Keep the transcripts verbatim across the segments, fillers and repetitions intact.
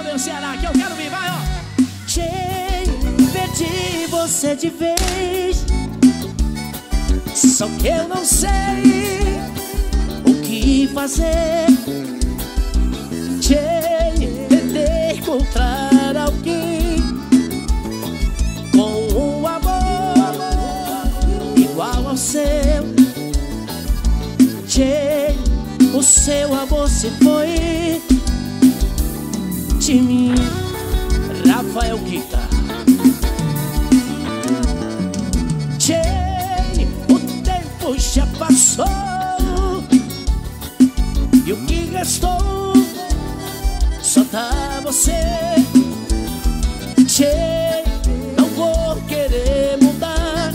meu, meu Ceará, que eu quero vir, vai, ó. Te perdi você de vez, só que eu não sei o que fazer. Te tentei encontrar alguém com um amor igual ao seu. Te, o seu amor se foi de mim. Rafael Guita. Che, o tempo já passou e o que restou só tá você. Che, não vou querer mudar,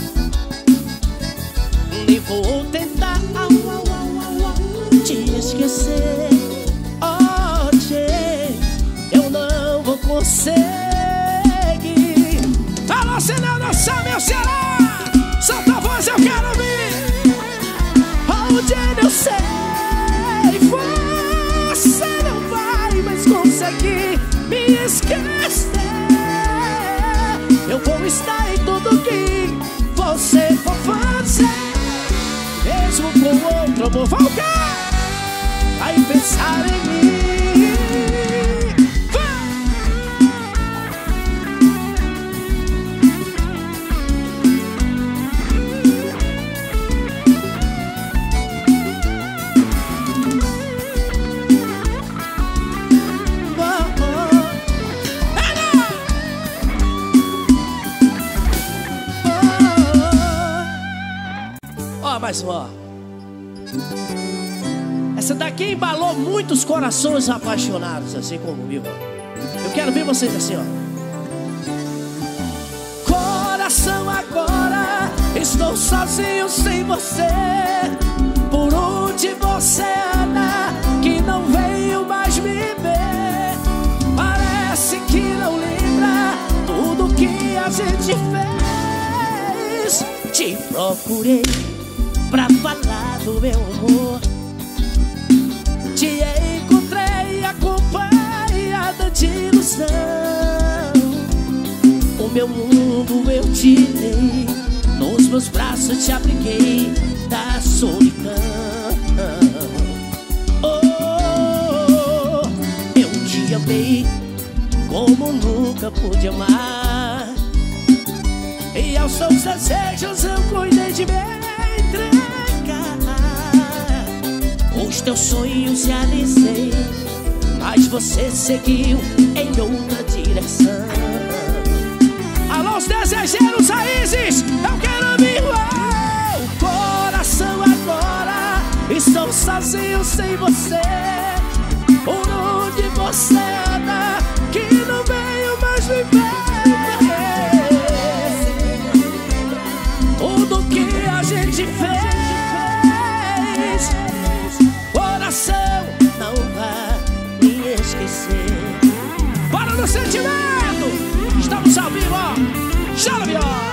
nem vou tentar te esquecer. Oh, Che, eu não vou conseguir. Alô, Senão Dançar, meu Ceará, solta a voz, eu quero ouvir. Onde eu sei, você não vai mais conseguir me esquecer. Eu vou estar em tudo que você for fazer, mesmo com outro eu vou voltar, vai pensar em mim. Mais uma, ó. Essa daqui embalou muitos corações apaixonados, assim como o meu. Eu quero ver vocês assim, ó. Coração, agora estou sozinho sem você. Por onde você anda, que não veio mais me ver. Parece que não lembra tudo que a gente fez. Te procurei pra falar do meu amor, te encontrei acompanhada de ilusão. O meu mundo eu te dei, nos meus braços te abriguei da solidão. Oh, eu te amei como nunca pude amar, e aos seus desejos eu cuidei de mim. Os teus sonhos realizei, mas você seguiu em outra direção. Alô, os desejeiros raízes, eu quero ouvir. Oh, coração, agora estou sozinho sem você. Por onde você anda, que não veio mais me ver. Tudo que a gente fez, coração, não vai me esquecer. Bora no sentimento, estamos ao vivo, ó. Chora, viola.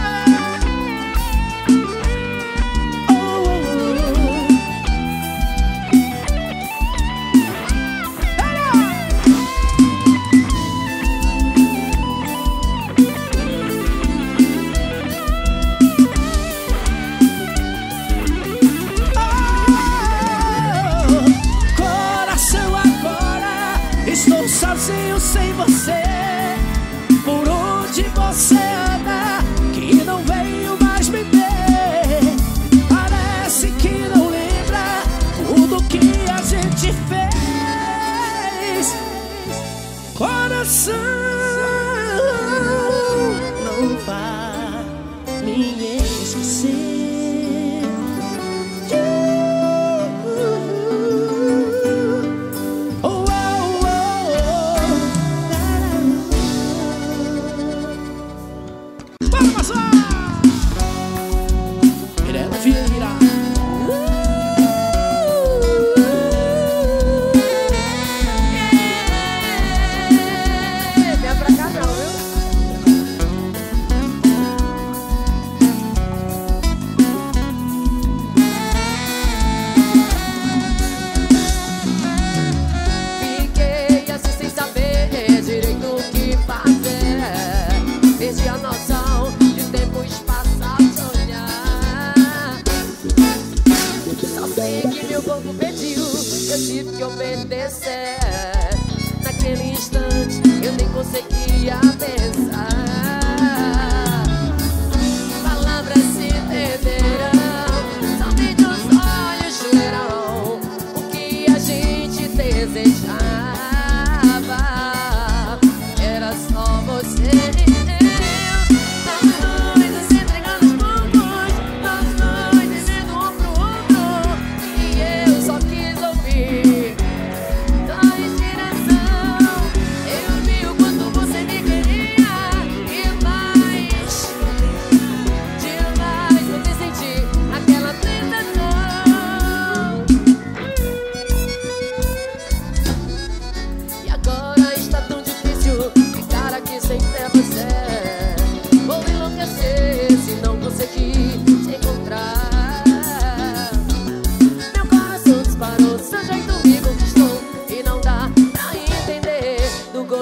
Sozinho sem você, por onde você anda, que não veio mais me ver. Parece que não lembra tudo que a gente fez. Coração, não vai me esquecer.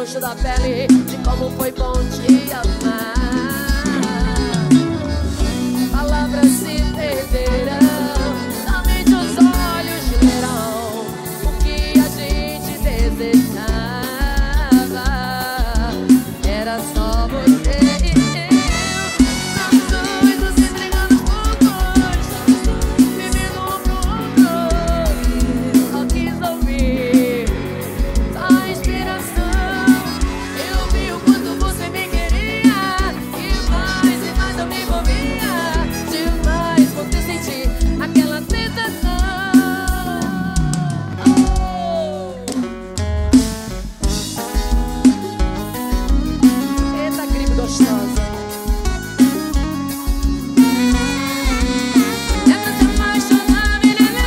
gosto da pele, de como foi bom te amar. Palavras se perderão, somente os olhos lerão o que a gente desejava. Era só você e eu, nós dois nos entregando por dois, vivendo um pro outro. Só quis ouvir só inspiração. Eu vi o quanto você me queria, e mais e mais eu me envolvia. Demais você sentir aquela tentação. Oh. Eita, gripe gostosa. É pra se apaixonar, menina.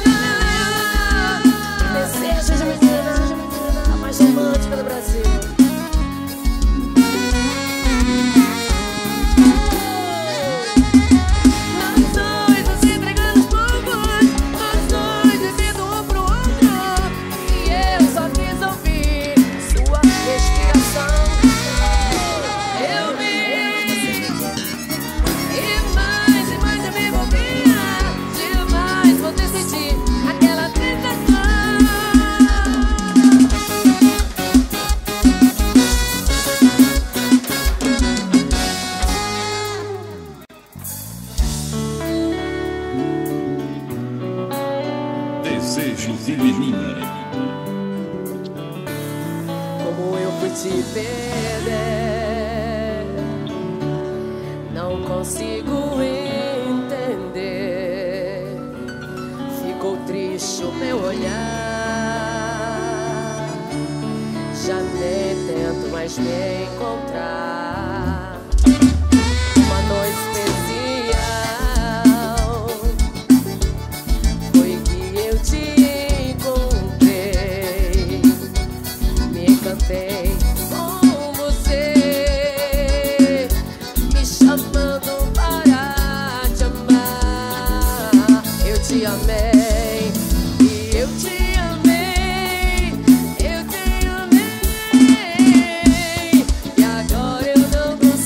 Deseja de menina, a mais romântica do Brasil. Nós dois nos entregando por dois, nós dois vivendo um pro outro. E eu só quis ouvir sua respiração. Eu vi, e mais e mais eu me envolvia. Demais você sentir aquela tentação. Desejos de menina. Como eu fui te perder, não consigo entender. Ficou triste o meu olhar, já nem tento mais me encontrar. Uma noite especial foi que eu te encontrei. Me encantei com você, me chamando para te amar. Eu te amei e eu te amei, eu te amei. E agora eu não consigo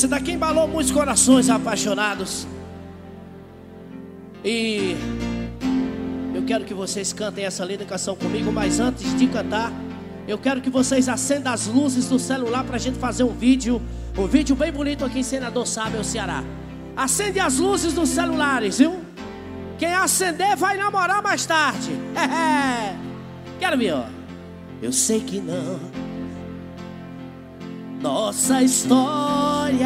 Essa daqui embalou muitos corações apaixonados. E eu quero que vocês cantem essa linda canção comigo. Mas antes de cantar, eu quero que vocês acendam as luzes do celular pra gente fazer um vídeo. Um vídeo bem bonito aqui em Senador Sábio, Ceará. Acende as luzes dos celulares, viu? Quem acender vai namorar mais tarde. Quero ver, ó. Eu sei que não. Nossa história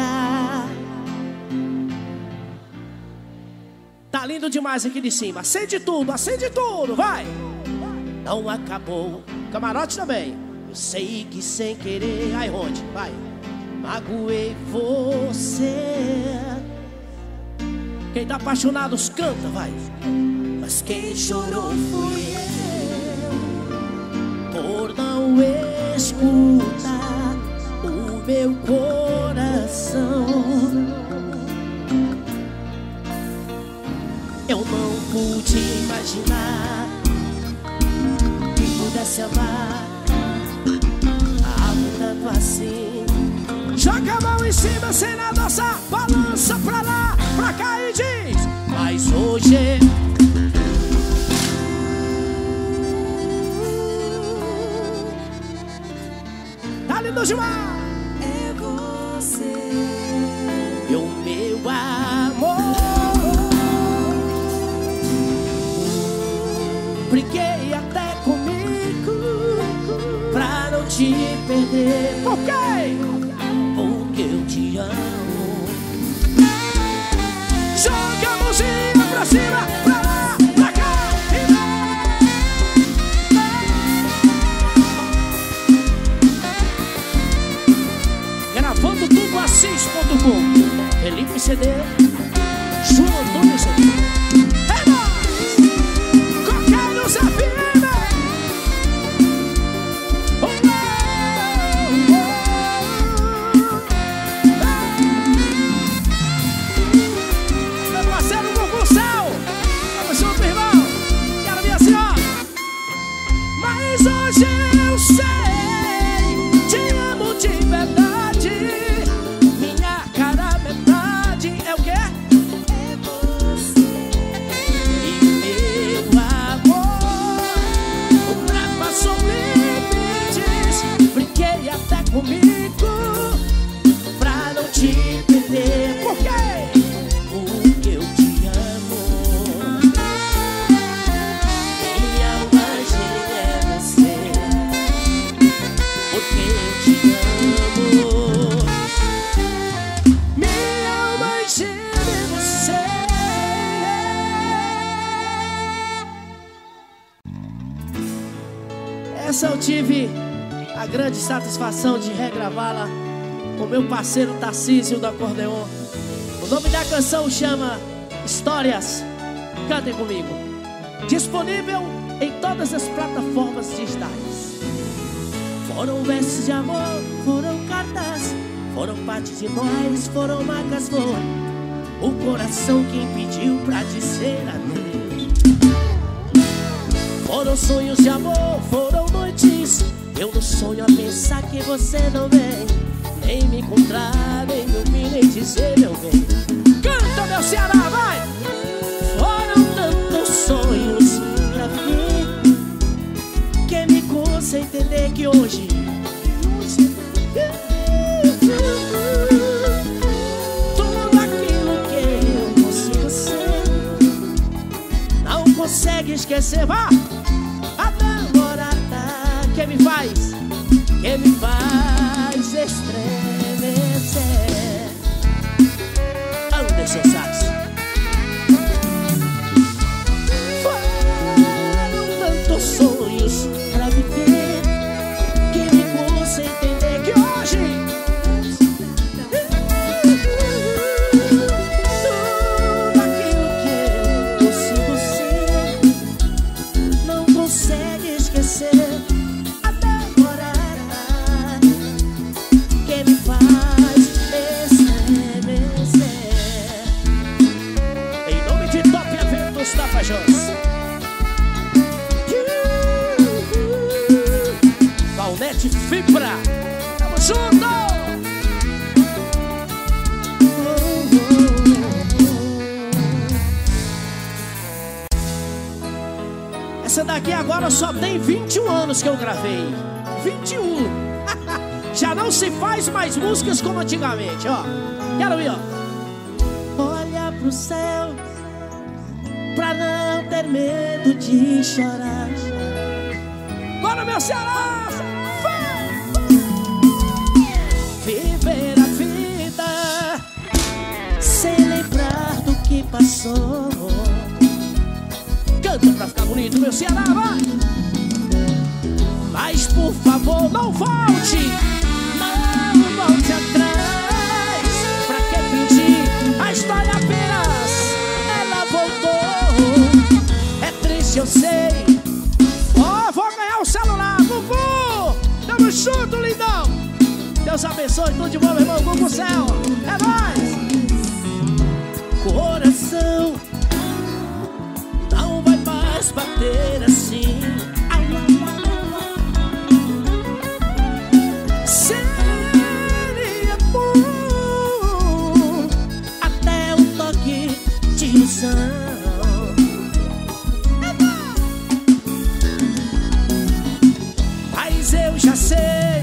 tá lindo demais aqui de cima. Acende tudo, acende tudo, vai. Não acabou. Camarote também. Eu sei que sem querer. Ai, onde? Vai. Magoei você. Quem tá apaixonado, canta, vai. Mas quem chorou fui eu, por não escutar o meu coração. Eu não pude imaginar que pudesse amar amo tanto assim. Joga a mão em cima, sem na dança, balança pra lá, pra cá e diz: mas hoje tá lindo demais. É você, meu meu amor. Briguei até comigo pra não te perder. Por quê? Porque eu te amo. Joga a mãozinha pra cima, pra lá, pra cá e vai. Gravando tudo assis ponto com. Felipe C D, João Antônio C D. É nóis! Coqueiros F M. Hoje eu sei, te amo de verdade. Minha cara metade é o quê? é você. E meu amor ultrapassou limites. Brinquei até comigo pra não te perder. Por quê? Porque eu te amo. Minha anjinha é você. Porque eu te amo. Minha alma geme em você. Essa eu tive a grande satisfação de regravá-la com meu parceiro Tarcísio do acordeon. O nome da canção chama Histórias. Cantem comigo. Disponível em todas as plataformas digitais. Foram versos de amor, foram cartas, foram parte de nós, foram marcas, foi o coração que impediu pra dizer adeus. Foram sonhos de amor, foram noites, eu no sonho a pensar que você não vem, nem me encontrar, nem me ouvir, nem dizer meu bem. Canta, meu Ceará, vai! Foram tantos sonhos pra mim que me custa entender que hoje tudo aquilo que eu consigo ser não consegue esquecer. Vá! A namorada que me faz, que me faz estremecer. Anderson Sax. Foram tantos sonhos pra viver que me custa entender que hoje tudo aquilo que eu consigo ser não consegue esquecer. A namorada que me faz estremecer. Essa daqui agora só tem vinte e um anos que eu gravei. vinte e um. Já não se faz mais músicas como antigamente, ó. Quero ir, ó. Olha pro céu pra não ter medo de chorar. Bora, meu Ceará! Viver a vida sem lembrar do que passou. Canta pra ficar bonito, meu Ceará, vai! Mas por favor, não volte, não volte atrás. Pra que fingir? A história apenas ela voltou. É triste, eu sei. Ó, oh, vou ganhar o celular, Gugu! Tamo junto, lindão! Deus abençoe, tudo de bom, meu irmão, Gugu céu! É nóis! Coração não vai mais bater assim. Seria bom até um toque de ilusão. Mas eu já sei.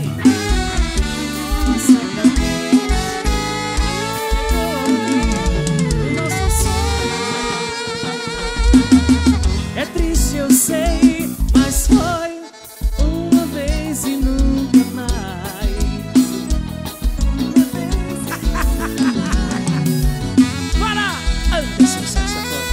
É triste, eu sei, mas foi uma vez e nunca mais. Bora! Anderson saxofone.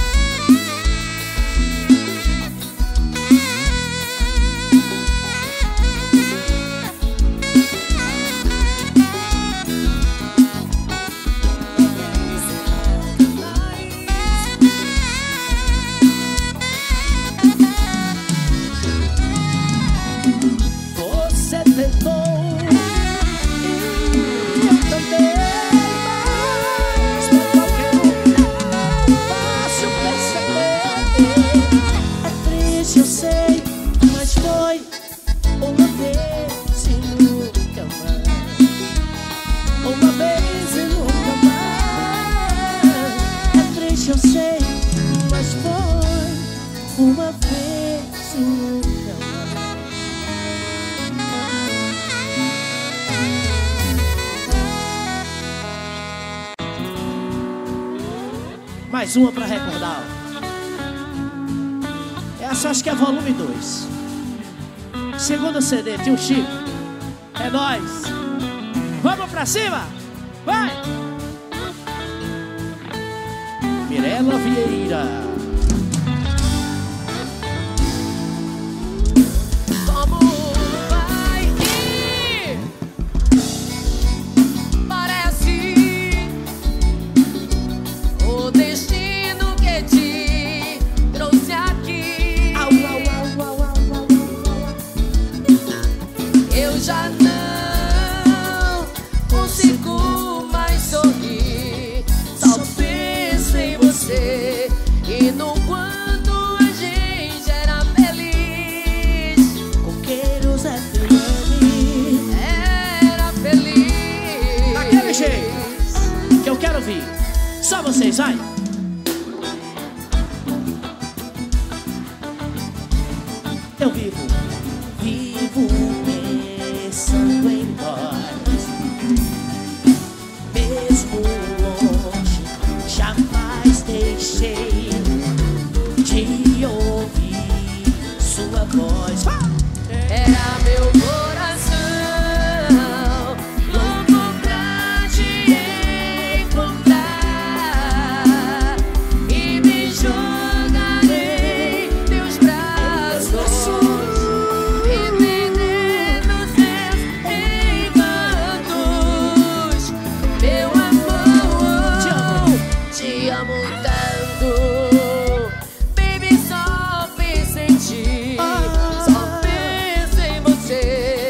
Você tentou e eu também, mas pra qualquer um é fácil perceber. É triste, eu sei, mas foi uma vez e nunca mais. Uma vez e nunca mais. É triste, eu sei, mas foi uma vez e nunca mais. Mais uma pra recordar. Essa acho que é volume dois. Segundo C D, tio Chico. É nóis. Vamos pra cima? Vai! Mirela Vieira. Como vai ir? Parece o destino que te trouxe aqui. Au, au, au, au, au, au, au. Eu já não consigo mais sorrir. Só penso em você e no quanto a gente era feliz. Coqueiros F M era feliz. Daquele jeito que eu quero ouvir. Só vocês, vai! Eu vivo, vivo pensando em nós. Mesmo longe, jamais deixei de ouvir sua voz. Era meu coração louco pra te encontrar e me jogarei em teus braços e perder nos seus encantos. Meu amor, te amo, te amo tanto. Baby, só penso em ti, só penso em você.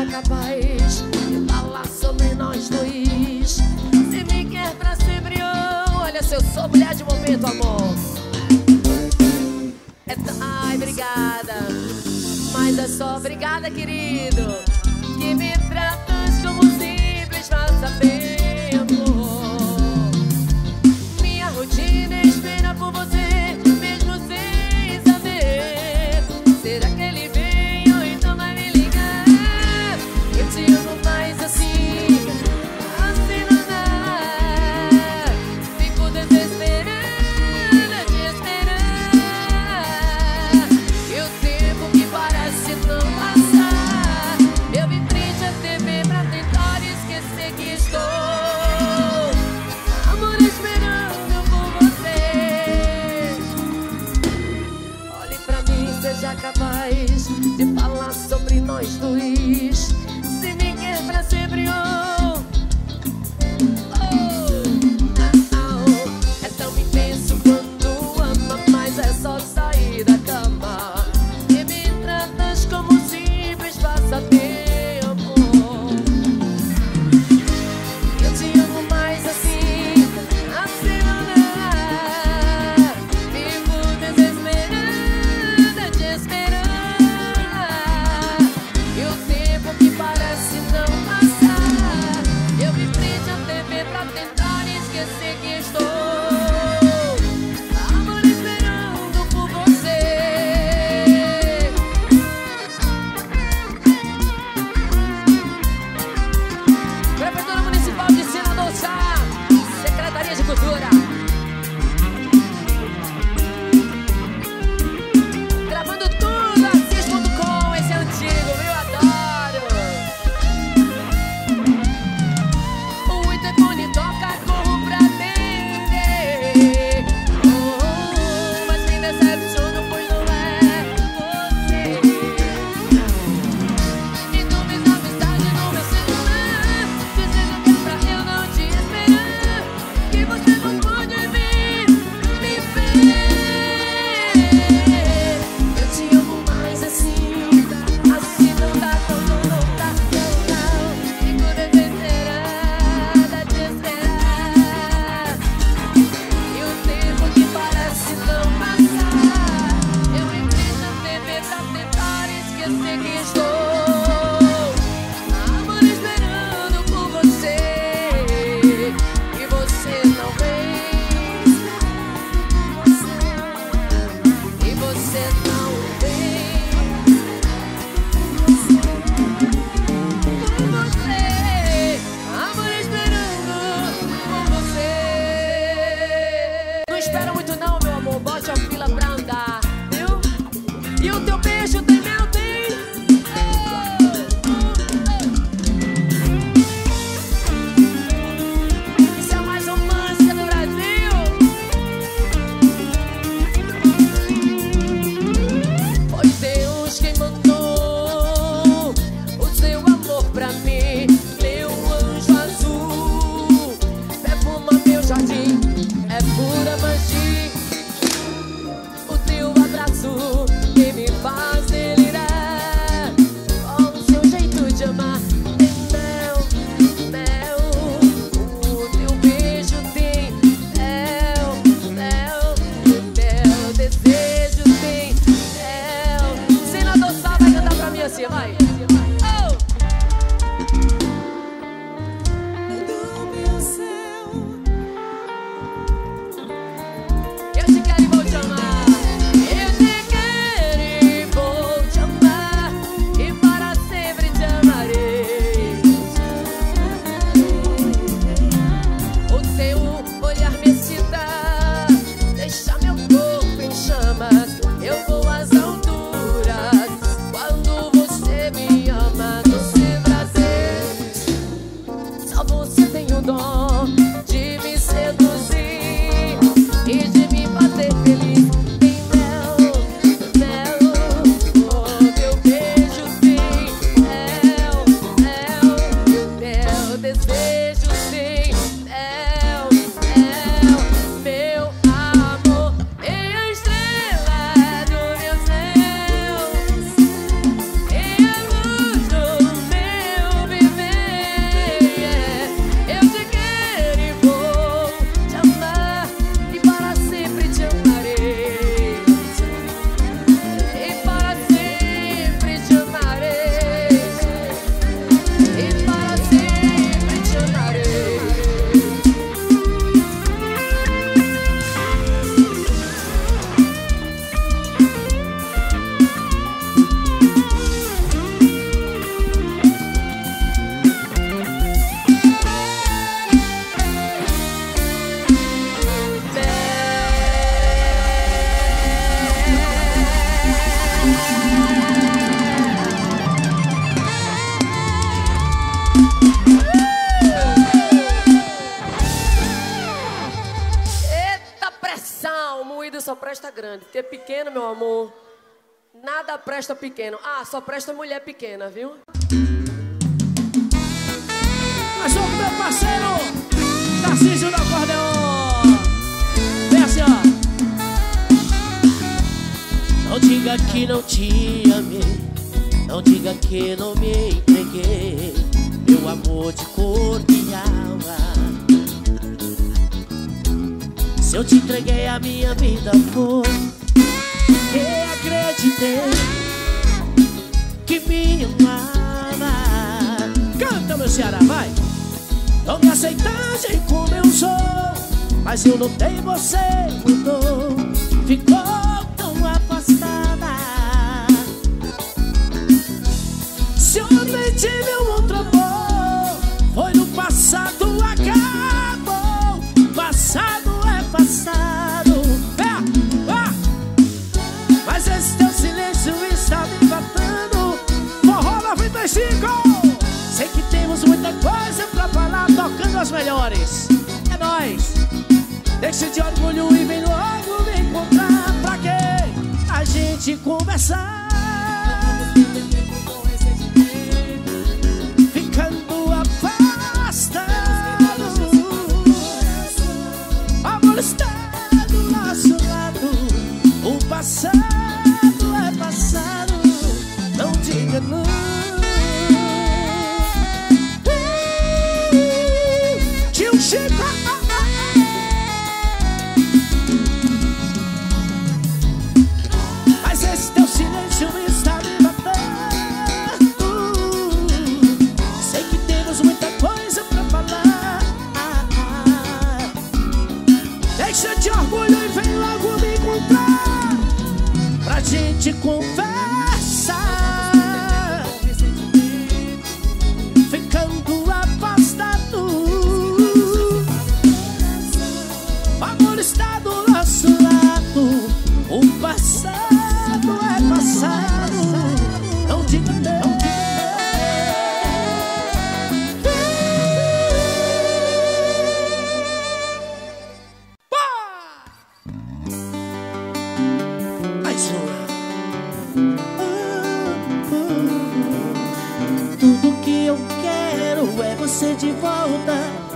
capaz de falar sobre nós dois. Se me quer pra sempre, oh, olha se eu sou mulher de momento, amor. É t... Ai, obrigada, mas é só obrigada, querido, que me tratas como simples passatempo. Minha rotina é esperar por você, mesmo sem saber. Será que ele vem ou então vai me ligar? Eu te amo mais assim, assim não dá. Fico desesperada, te esperar. E o tempo que parece não passar. Eu vi frente à T V pra tentar esquecer que estou vida só presta grande. Porque pequeno, meu amor, nada presta pequeno. Ah, só presta mulher pequena, viu? Mas o meu parceiro Tarcísio do acordeon. Vem assim, ó. Não diga que não te amei, não diga que não me entreguei, meu amor de corpo e alma. Se eu te entreguei a minha vida foi que acreditei que me amava. Canta, meu Ceará, vai! Não me aceitagem como eu sou, mas eu notei você mudou, ficou tão afastada. Se ontem tive um outro amor, foi no passado, acabou. Passado é passado. É, ah. Mas esse teu silêncio está me matando. Forró noventa e cinco. Sei que temos muita coisa pra falar, tocando as melhores. É nóis. Deixa de orgulho e vem logo me encontrar. Pra quê? A gente conversar. Ficando afastado. Amor está do nosso lado. O passado é passado. Não diga não. Tio Chico. Mas esse teu silêncio está me matando. Sei que temos muita coisa pra falar. Deixa de orgulho e vem logo me encontrar pra gente conversar. Ficando afastado. O amor está do nosso lado. O passado é passado. Não diga não. Mais uma. Tudo que eu quero é você de volta.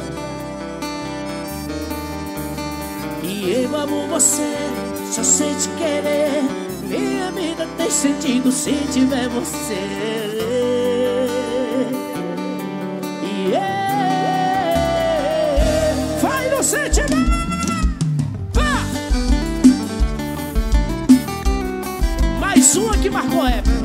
E eu amo você, só sei te querer. Minha vida tem sentido se tiver você. Yeah. Vai no sentimento. Vá. Mais uma que marcou época.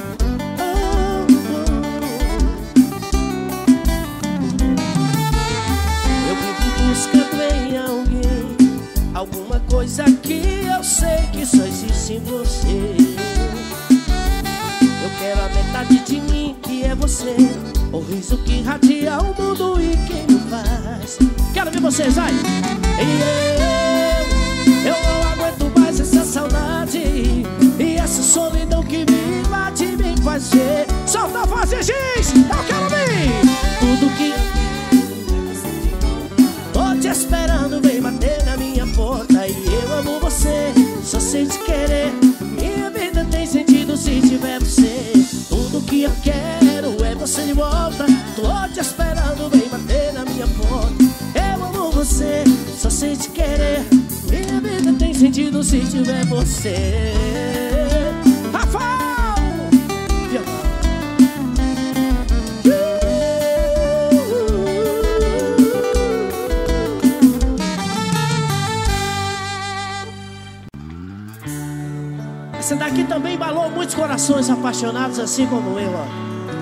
Eu vivo buscando em alguém alguma coisa que eu sei que só existe em você. Eu quero a metade de mim que é você, o riso que radia o mundo e quem me faz. Quero ver vocês, vai! E eu, eu não aguento mais essa saudade e essa solidão que me bate e me faz ver. Solta a voz e diz, eu quero ver! Tudo que tô te esperando, vem bater na minha porta. E eu amo você, só sei te querer. Minha vida tem sentido se tiver você. Tudo que eu quero é você de volta. Tô te esperando, vem bater na minha porta. Eu amo você, só sei te querer. Minha vida tem sentido se tiver você. Rafael! Essa daqui também embalou muitos corações apaixonados, assim como eu, ó.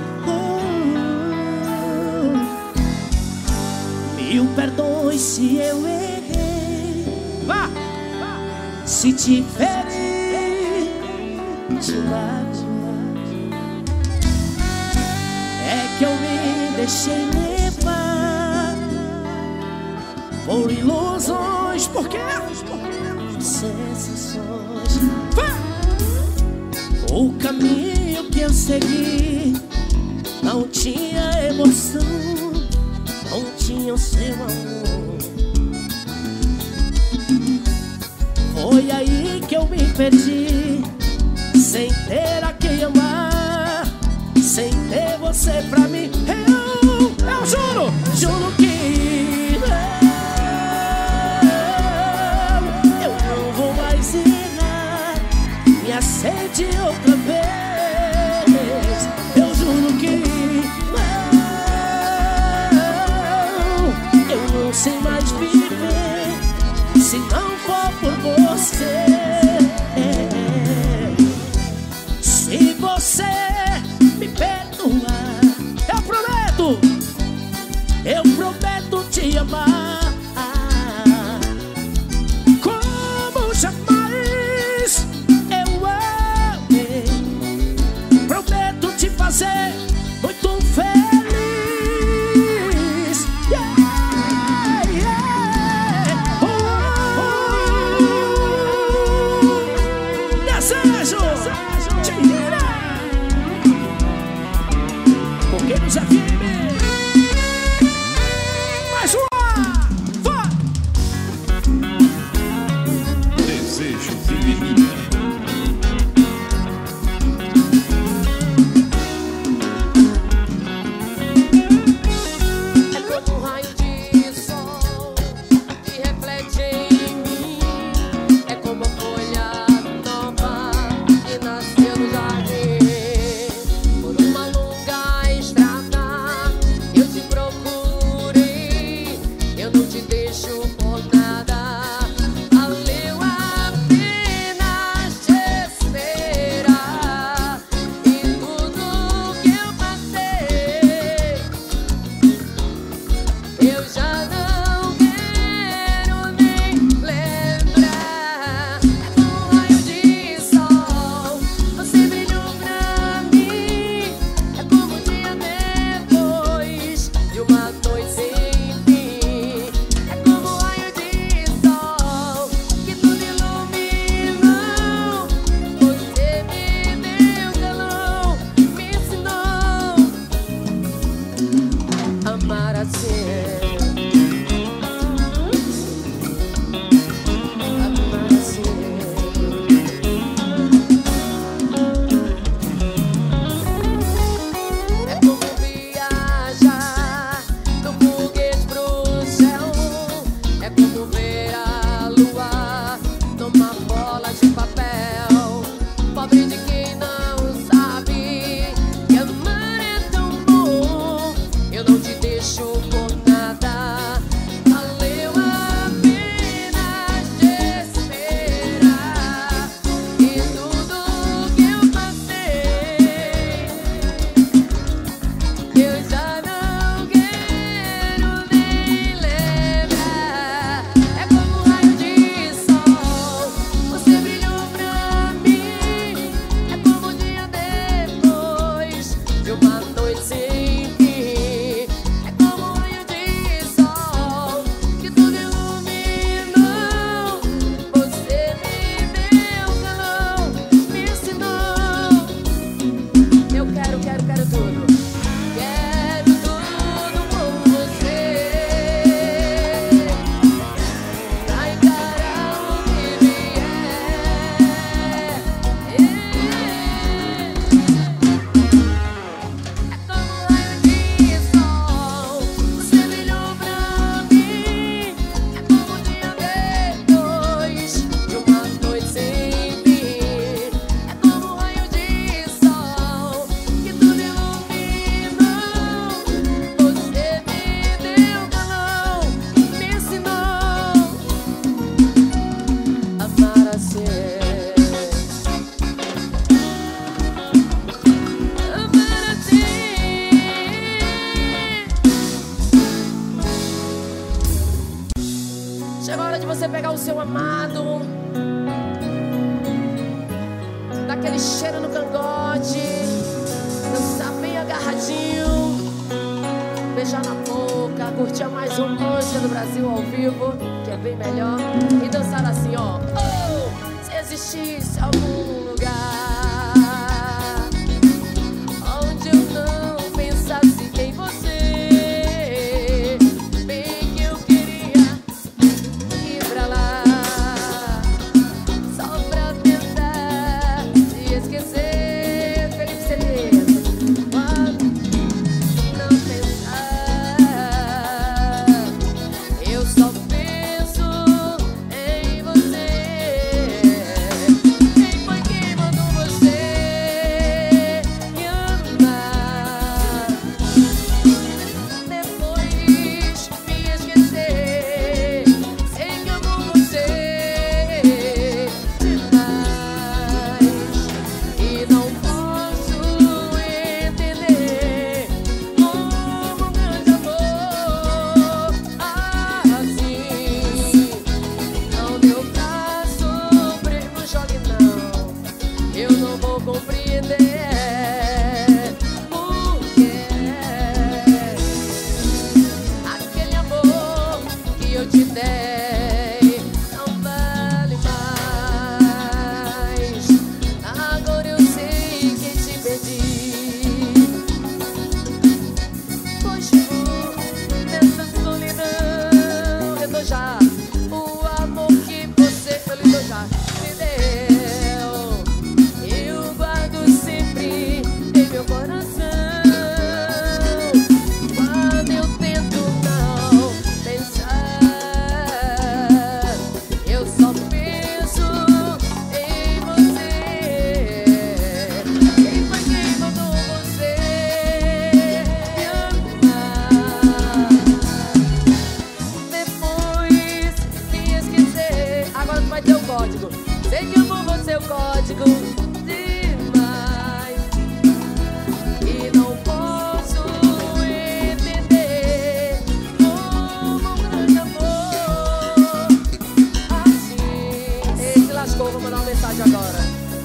Mil perdões se eu errei. Vá! Se te feri demais. É que eu me deixei levar por ilusões. Por quê? Sensações. Vá! O caminho que eu segui não tinha emoção, não tinha o seu amor. Foi aí que eu me perdi, sem ter a quem amar, sem ter você pra mim. Eu, eu juro, juro que não, eu não vou mais errar. Me aceite outra vez. Eu juro que não, eu não sei mais viver se não for por você. Se você me perdoar, eu prometo, eu prometo te amar como jamais eu amei. Prometo te fazer muito feliz. Yeah, yeah. Oh, oh, oh. Desejo, tira, porque nos F M. Mais uma, vai. Desejo de menina. É como um raio de sol que reflete em mim. É como a folha nova que nasceu no jardim. Por uma longa estrada eu te procurei. Eu não te deixo por nada. Valeu a pena te esperar. E tudo que eu passei eu já não quero nem lembrar. É como um raio de sol, você brilhou pra mim. É como um dia depois de uma noite sem fim. É como um raio de sol que tudo iluminou. Você me deu calor, me ensinou a amar assim. Amar assim. É como viajar do foguete pro céu. É como ver a lua numa bola de papel. Pobre de quem não sabe que amar é tão bom. Eu não te deixo por nada. Valeu a pena te esperar. E tudo que eu passei eu já não quero nem lembrar. É como um raio de sol, você brilhou pra mim. É como um dia depois de uma noite sem fim. É como um raio de sol que tudo iluminou. Você me deu calor, me ensinou. Eu quero, quero, quero tudo. Quero tudo com você. Pra encarar o que vier. É como um raio de sol, você brilhou pra mim. É como um dia depois de uma noite sem fim. É como um raio de sol que tudo iluminou. Você me deu calor, me ensinou a amar assim. Amar assim. Chegou a hora de você pegar o seu amado, dar aquele cheiro no cangote, dançar bem agarradinho, beijar na boca, curtir a mais romântica do Brasil ao vivo, que é bem melhor, e dançar assim, ó. Oh, se existisse algum lugar onde eu não pensasse em você, bem que eu queria ir pra lá. eu não vou compreender porque aquele amor que eu te dei não vale mais. Agora eu sei que te perdi, pois vou nessa solidão redojar o amor que você já me deu. Eu guardo sempre em meu coração. Quando eu tento não pensar, eu só penso em você. Quem foi quem mandou você me amar? Depois me esquecer. Agora tu vai ter o código. Sei que amo você, o código demais. E não posso entender como um grande amor assim. Esse lascou, vou mandar uma mensagem agora.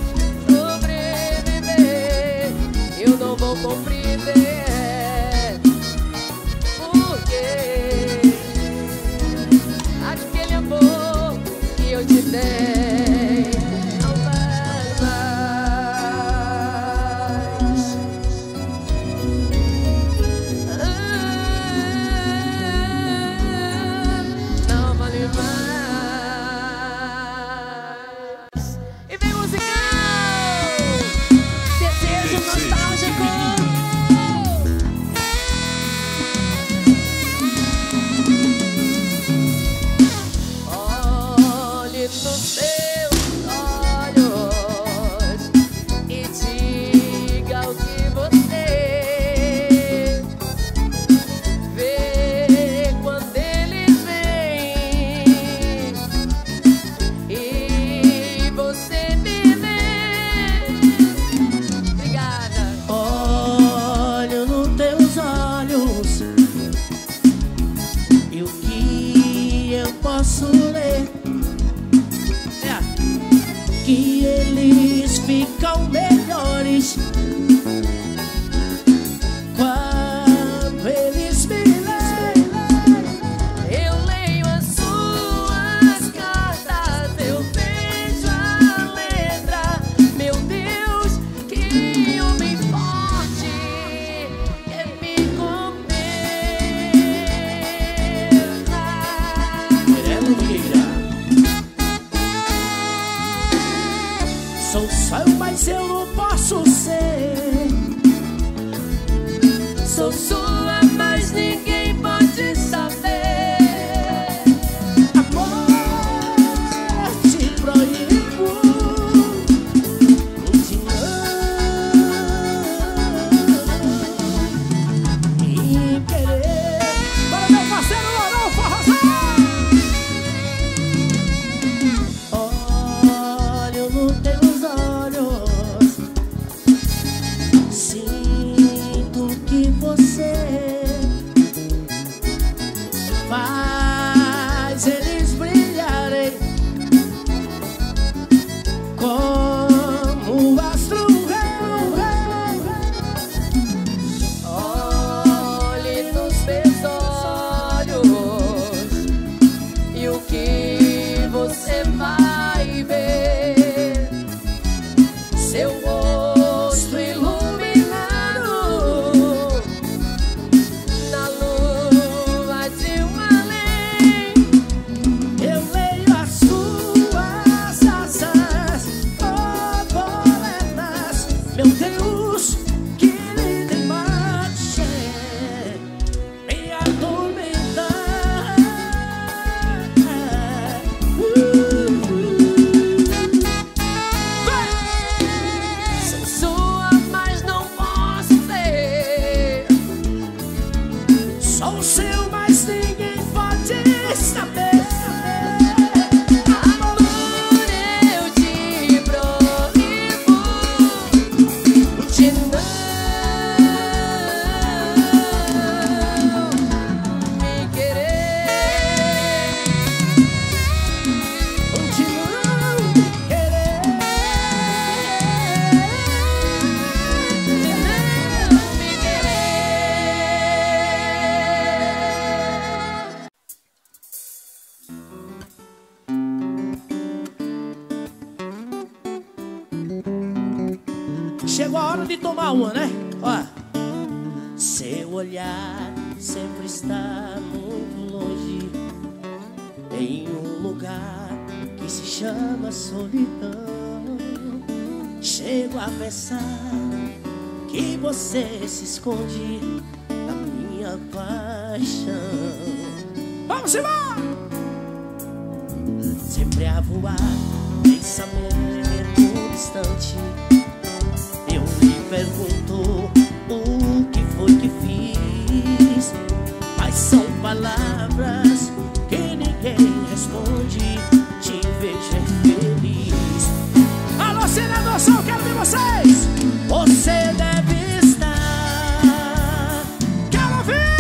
Sobreviver, eu não vou compreender porque aquele amor que eu te dei não vale mais. Ah, não vale mais. E vem musical, desejo nostálgico. Olhe nos seus olhos e diga o que você vê quando eles vêm e você me vê. Obrigada. Olho nos teus olhos e o que eu posso ler é que eles ficam melhores quando eles me leem. Eu leio as suas cartas, eu vejo a letra. Meu Deus, que homem forte que me governa. Mirella Vieira. Sou só eu, mas eu não posso ser. Sou sua, mas ninguém pode saber. Amor, eu te proíbo de não me querer. Para meu parceiro Lorão Forrozão. Olho nos teus olhos, sinto que você chegou a hora de tomar uma, né? Ó. Seu olhar sempre está muito longe, em um lugar que se chama solidão. Chego a pensar que você se esconde da minha paixão. Vamos embora! Sempre a voar, pensamento distante. Eu lhe pergunto o que foi que fiz, mas são palavras que ninguém responde. Te vejo feliz. Alô, senador, só quero ver vocês. Você deve estar. Quero ouvir.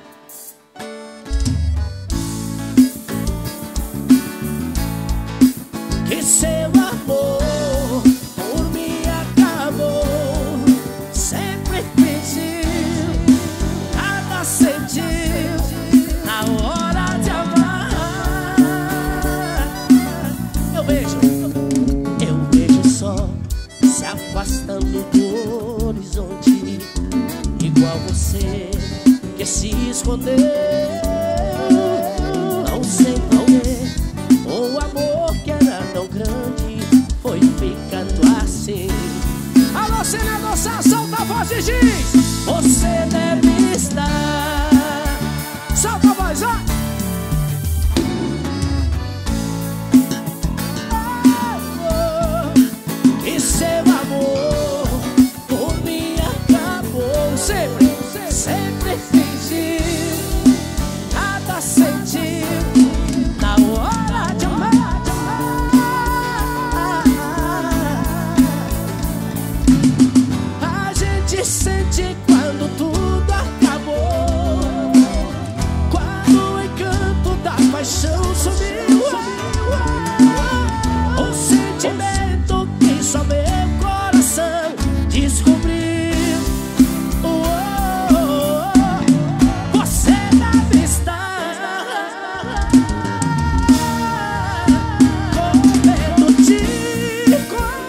Que seu amor por mim acabou. Sempre pediu, nada sentiu na hora de amar. Eu vejo, eu vejo só se afastando do horizonte, igual você que se escondeu. Não sei porquê, o amor que era tão grande foi ficando assim. Alô, senador, solta a voz e diz: você deve estar. Solta a voz, ó. E seu amor por mim acabou. Sempre, sempre fingiu, nada sentiu na hora de amar, de amar. A gente sente quando tudo acabou, quando o encanto da paixão sumiu. O sentimento que só meu coração descobriu. Você deve estar com medo de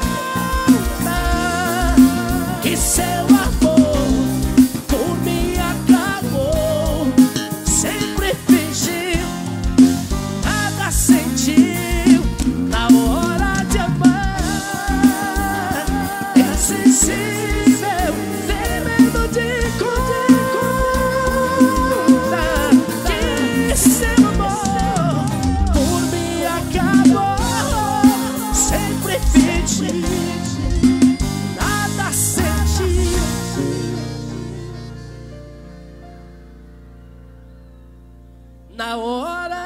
contar que seu amor por mim acabou. Sempre fingiu, nada sentiu na hora de amar. É sensível, tem medo de contar que seu amor por mim acabou. Sempre fingiu, nada sentiu. Na hora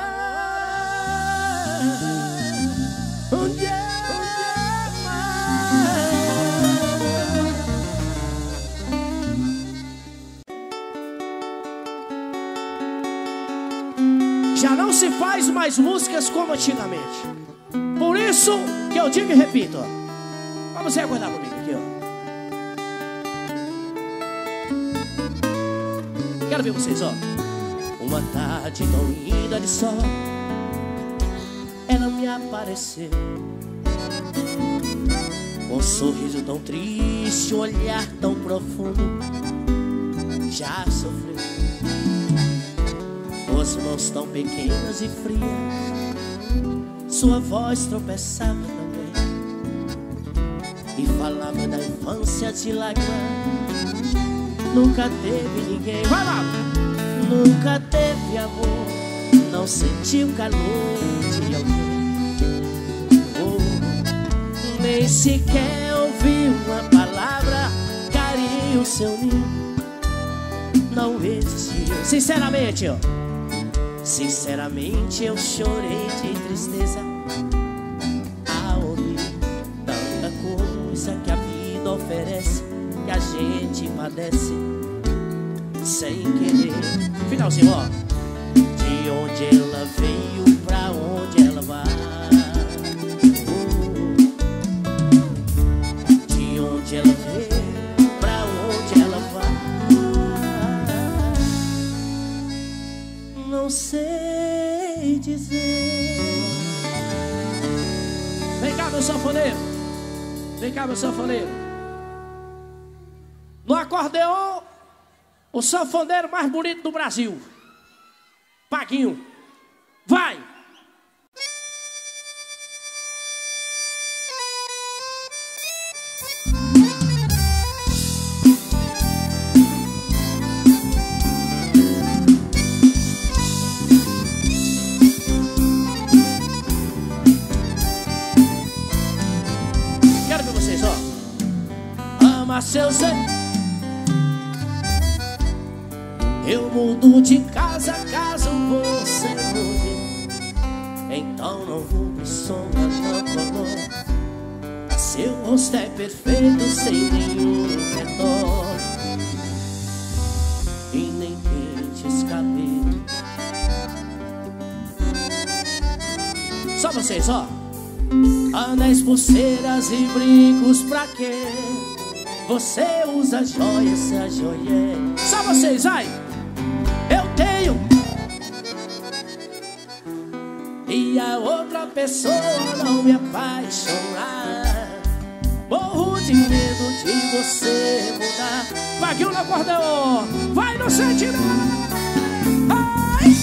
onde já não se faz mais músicas como antigamente. Por isso que eu digo e repito, ó. Vamos aguardar comigo aqui, ó. Quero ver vocês, ó. Uma tarde tão linda de sol, ela me apareceu, com um sorriso tão triste, um olhar tão profundo. Já sofreu, duas mãos tão pequenas e frias, sua voz tropeçava também, e falava da infância de lágrimas. Nunca teve ninguém, vai lá! Nunca teve amor, não sentiu calor de alguém. Oh, nem sequer ouviu uma palavra, carinho, seu ninho não existiu. Sinceramente, ó, sinceramente eu chorei de tristeza ao ouvir tanta coisa que a vida oferece, que a gente padece sem querer. Finalzinho, ó. De onde ela veio, pra onde ela vai. Oh. De onde ela veio, pra onde ela vai. Não sei dizer. Vem cá, meu sanfoneiro. Vem cá, meu sanfoneiro. No acordeon, o sanfoneiro mais bonito do Brasil, Paguinho. Vai! Quero ver vocês, ó. Ama seu ser. Eu mudo de casa caso você morrer. Então não rubre sombra, não, não. Seu rosto é perfeito sem nenhum redor e nem pentees cabelo. Só vocês, ó. Anéis, pulseiras e brincos pra quê? Você usa joias, se a joia é... Só vocês, vai! Eu tenho e a outra pessoa não me apaixonar. Morro de medo de você mudar. Paguinho no acordeon, vai no sentimento. Ai!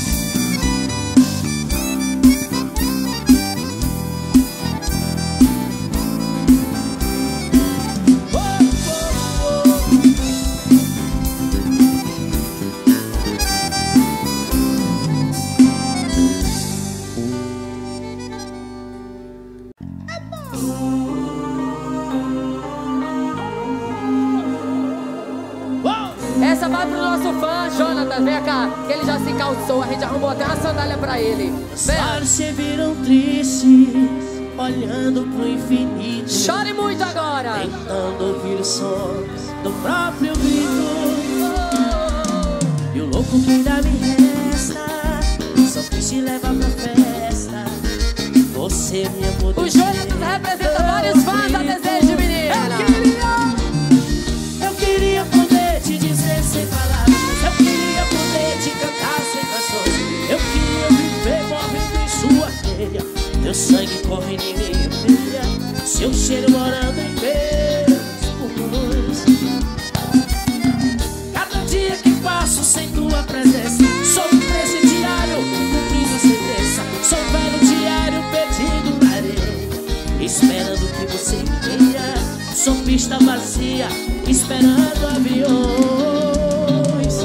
Essa vai pro nosso fã, Jonathan, vem cá, que ele já se calçou, a gente arrumou até uma sandália pra ele. Os olhos se viram tristes, olhando pro infinito. Chore muito agora. Tentando ouvir os sons do próprio grito. E o louco que ainda me resta só quis te levar pra festa. Você me amou. O Jonathan representa vários fãs da Desejo, menina. Eu queria, eu queria poder te dizer sem palavras. Eu queria poder te cantar sem canções. Eu queria viver morrendo em sua telha. Teu sangue correndo em minha veia. Seu cheiro morando em meus pulmões. Cada dia que passo sem tua presença, sou um presidiário cumprindo sentença. Sou um velho diário perdido na areia, esperando que você venha. Sou pista vazia, esperando aviões.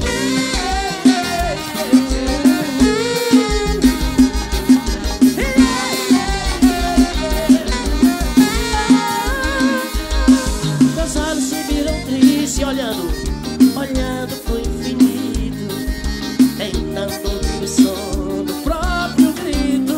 Meus olhos se viram tristes, olhando, olhando pro infinito, tentando ouvir o som do próprio grito.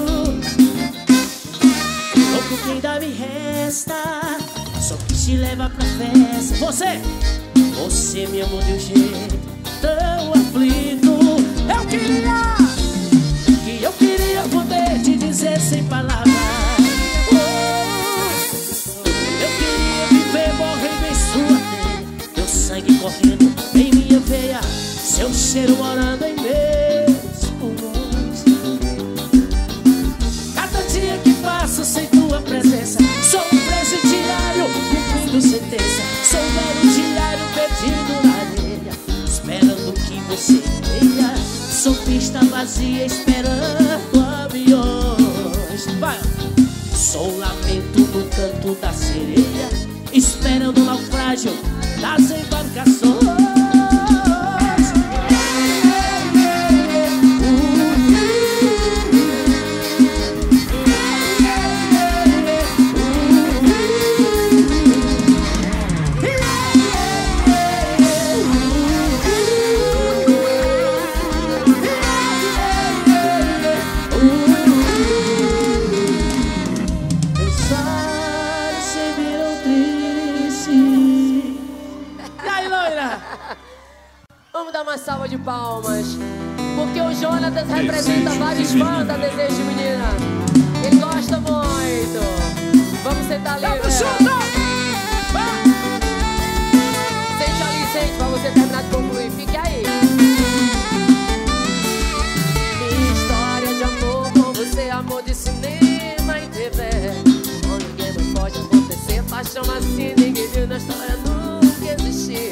Louco que ainda me resta, só quis te levar pra festa. Você, você me amou de um jeito tão aflito. Eu queria, que eu queria poder te dizer sem palavras. Oh, eu queria viver morrendo em sua teia. Teu sangue correndo em minha veia. Seu cheiro morando em meus pulmões. Cada dia que passo sem tua presença, sou um presidiário cumprindo sentença. Sou um velho diário perdido na areia, esperando que você venha. Sou pista vazia esperando aviões. Vai! Sou lamento no canto da sereia, esperando o naufrágio das embarcações. Vamos dar uma salva de palmas, porque o Jonathan representa vários fãs da Desejo, menina. Ele gosta muito. Vamos sentar ali, galera. Sente ali, sente, pra você terminar de concluir. Fique aí. Minha história de amor com você, amor de cinema e T V. Onde ninguém mais pode acontecer, paixão assim, ninguém viu na história, nunca existiu.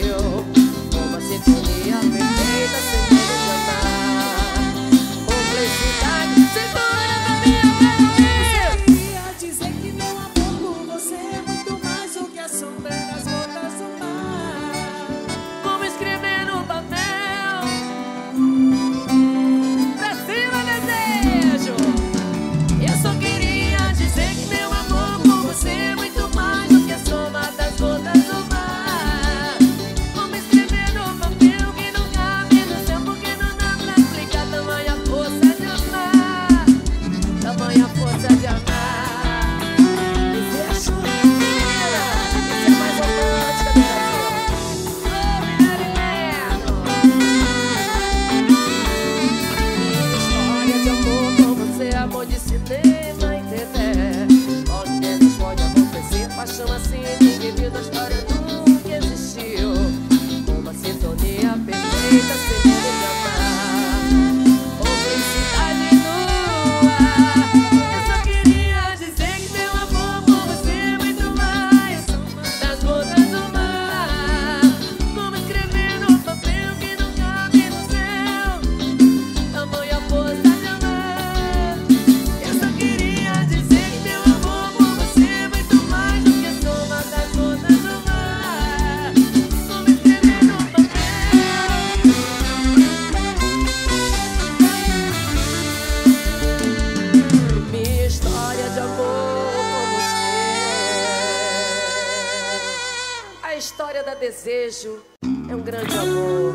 a história da Desejo é um grande amor.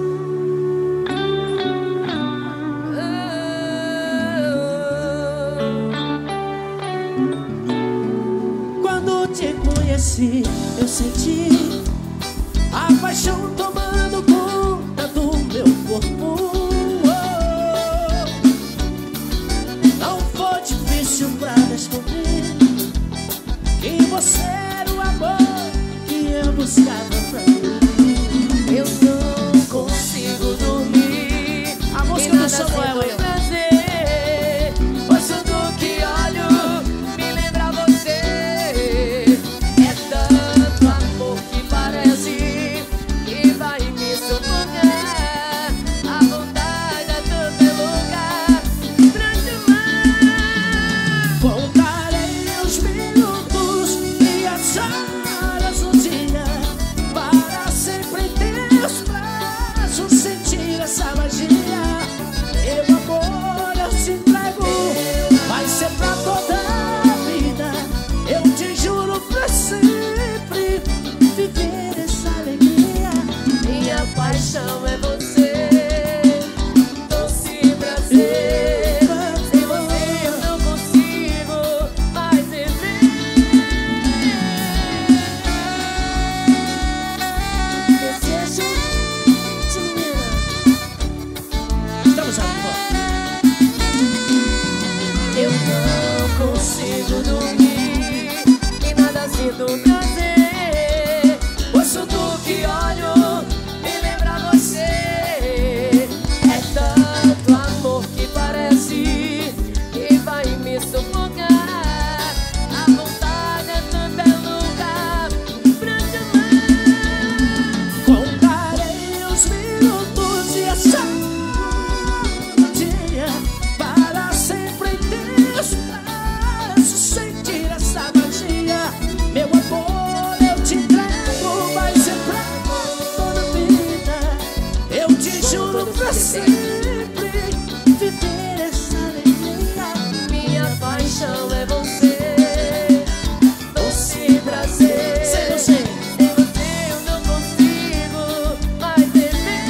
Quando te conheci, eu senti a paixão tomando conta do meu corpo. Não foi difícil pra descobrir que você era o amor que eu buscava pra mim. Eu não consigo dormir. A música do Samuel aí, ó. Prazer, pois tudo que olho me lembra você. É tanto amor que parece que vai me sufocar. A vontade é tanto lugar pra te amar. Contarei os minutos e as horas do dia para sempre em teus braços sentir essa magia. Meu amor, eu te entrego, vai ser pra toda a vida. Eu te juro pra sempre viver essa alegria. Minha paixão é você, doce prazer. Sem você eu não consigo mais viver. Desejo de menina. Estamos aqui, ó. Eu não consigo dormir e nada sinto prazer. Pois tudo que olho me lembra você. É tanto amor que parece que vai me sufocar. A vontade é tanta lugar pra te amar. Contarei os minutos e essa dia para sempre em teus braços sentir essa magia. Meu amor, eu te entrego, vai ser pra toda a vida. Eu te juro pra sempre viver essa alegria. Minha paixão é você, doce prazer. Sem você, Sem você eu não consigo mais viver.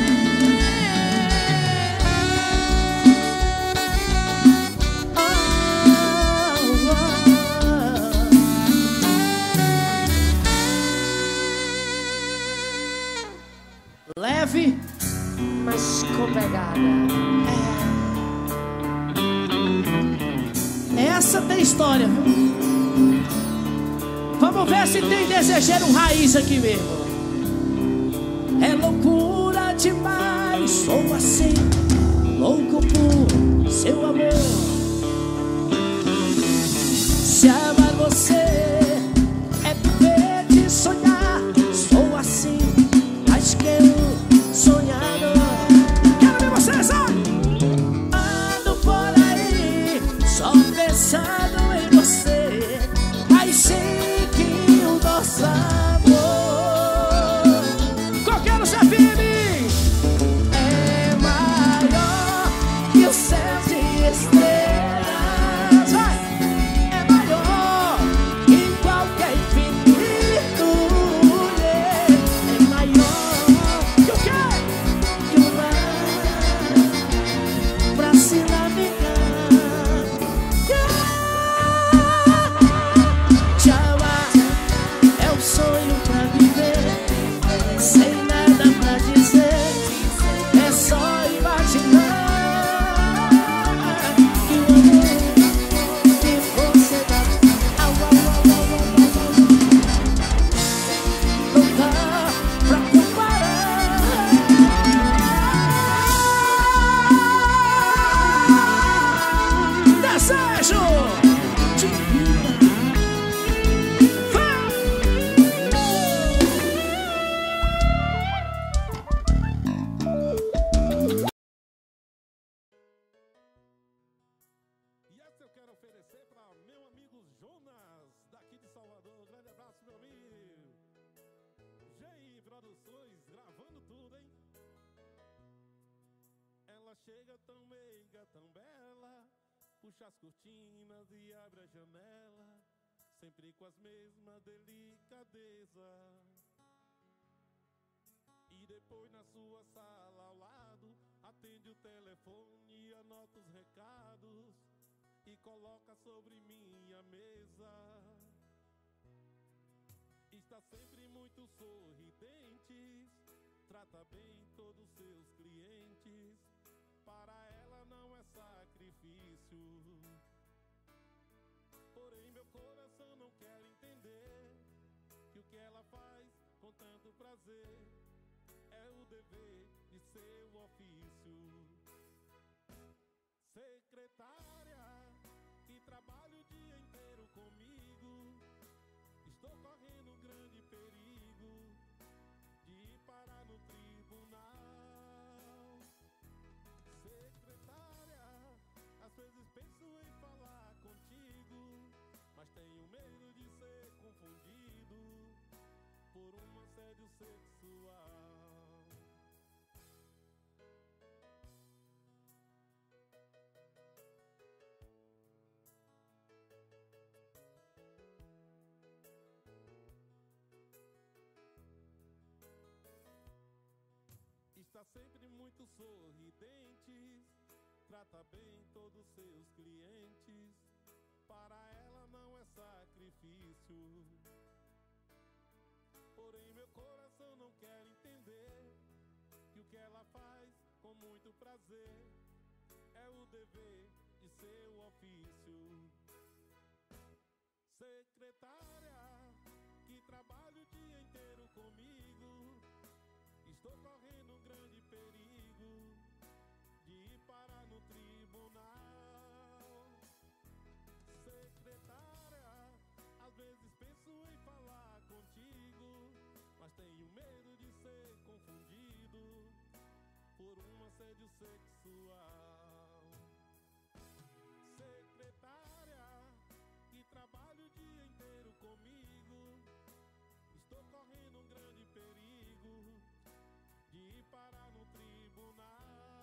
leve. Mas com pegada. Essa tem história, viu? Vamos ver se tem desejeiro raiz aqui mesmo. É loucura demais, sou assim, louco por seu amor. Se amar você é viver de sonhar, sou assim, mas que eu sonhador. Quero ver vocês, ó! Ando por aí, só pensando em você. Aí sei que o nosso amor, qualquer no Zé Firme, é maior que o céu de estrelas. Vai! É maior que qualquer infinito, yeah. É maior que o quê? Que o mar pra se navegar, yeah. Te amar é um sonho pra viver, sem nada pra dizer, é só imaginar que o amor que você dá, au, au, au, au, au, au, não dá pra comparar. Desejo de vida. Vai! E essa eu quero oferecer para meu amigo Jonas, daqui de Salvador. Um grande abraço, meu amigo. G I Produções, gravando tudo, hein? Ela chega tão meiga, tão bela, puxa as cortinas e abre a janela, sempre com as mesmas delicadezas. depois na sua sala ao lado atende o telefone e anota os recados e coloca sobre minha mesa. Está sempre muito sorridente, trata bem todos seus clientes. Para ela não é sacrifício, porém meu coração não quer entender que o que ela faz com tanto prazer é o dever de seu ofício. Secretária, que trabalha o dia inteiro comigo, estou correndo um grande perigo de ir parar no tribunal. Secretária, às vezes penso em falar contigo, mas tenho medo de ser confundido por um assédio sexual. Está sempre muito sorridente, trata bem todos seus clientes. Para ela não é sacrifício, porém meu coração não quer entender que o que ela faz com muito prazer é o dever de seu ofício. Secretária, que trabalha o dia inteiro comigo, estou correndo um grande perigo de ir parar no tribunal. Secretária, às vezes penso em falar contigo, mas tenho medo de ser confundido por um assédio sexual. Secretária, que trabalha o dia inteiro comigo, estou correndo um grande perigo de ir parar no tribunal.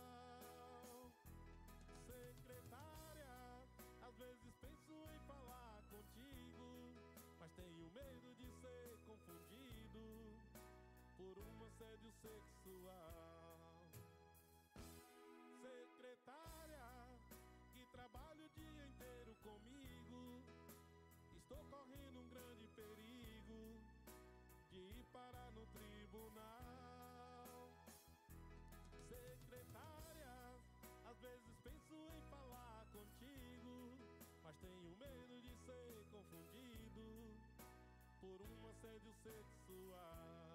Secretária, às vezes penso em falar contigo, mas tenho medo de ser confundido por um assédio sexual. Secretária, que trabalha o dia inteiro comigo, estou correndo um grande perigo de ir parar no tribunal. Secretária, às vezes penso em falar contigo, mas tenho medo de ser confundido por um assédio sexual.